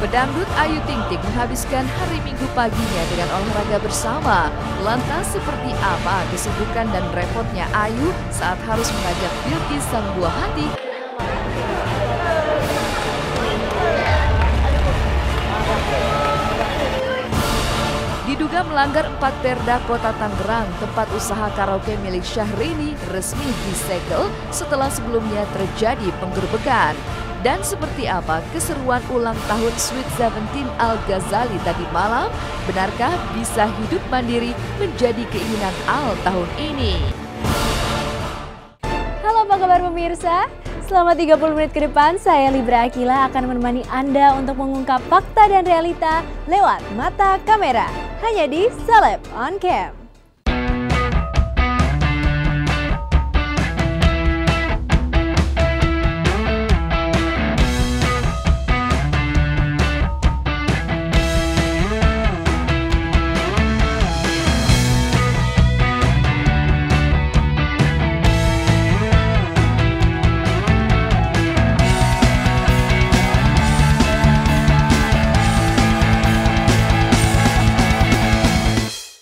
Pedangdut Ayu Ting Ting menghabiskan hari Minggu paginya dengan olahraga bersama. Lantas seperti apa kesibukan dan repotnya Ayu saat harus mengajak Bilqis sang buah hati diduga melanggar 4 Perda Kota Tangerang, tempat usaha karaoke milik Syahrini resmi disegel setelah sebelumnya terjadi penggerbekan. Dan seperti apa keseruan ulang tahun Sweet 17 Al Ghazali tadi malam? Benarkah bisa hidup mandiri menjadi keinginan Al tahun ini? Halo, apa kabar pemirsa? Selama 30 menit ke depan, saya Libra Akila akan menemani Anda untuk mengungkap fakta dan realita lewat mata kamera. Hanya di Celeb On Cam.